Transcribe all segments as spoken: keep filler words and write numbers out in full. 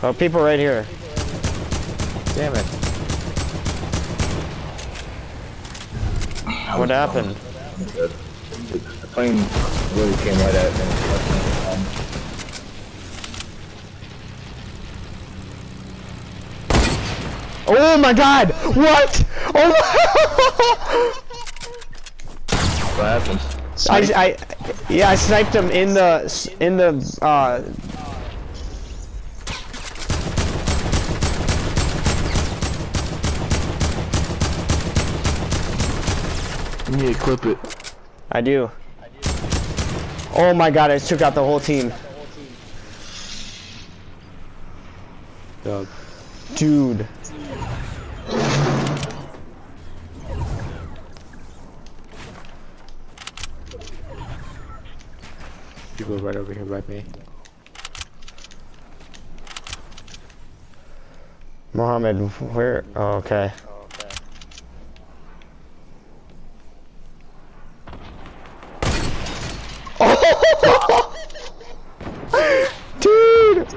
Oh, people right here. Damn it. What happened? The plane really came right at me. Oh my god! What? Oh What happened? I, I, yeah, I sniped him in the, in the, uh... You need to clip it. I do. Oh my god, I just took out the whole team. Dog. Dude. People right over here by me. Mohammed, where? Oh, okay. Oh! Dude!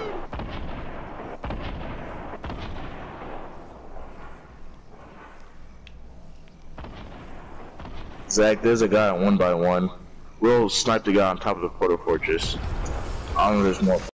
Zach, there's a guy on one by one. We'll snipe the guy on top of the photo fortress. I don't know if there's more.